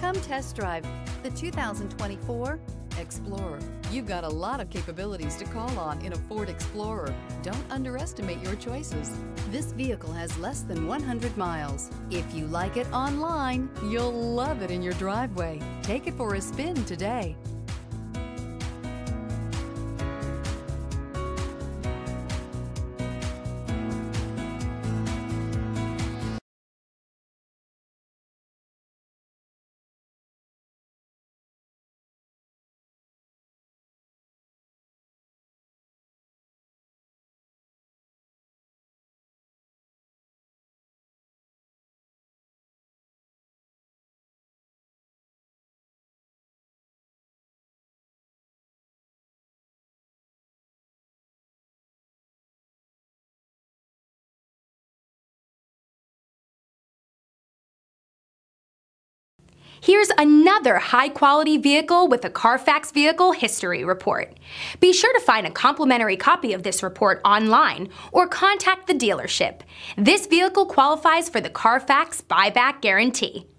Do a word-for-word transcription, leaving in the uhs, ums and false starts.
Come test drive the two thousand twenty-four Explorer. You've got a lot of capabilities to call on in a Ford Explorer. Don't underestimate your choices. This vehicle has less than one hundred miles. If you like it online, you'll love it in your driveway. Take it for a spin today. Here's another high-quality vehicle with a Carfax Vehicle History Report. Be sure to find a complimentary copy of this report online or contact the dealership. This vehicle qualifies for the Carfax Buyback Guarantee.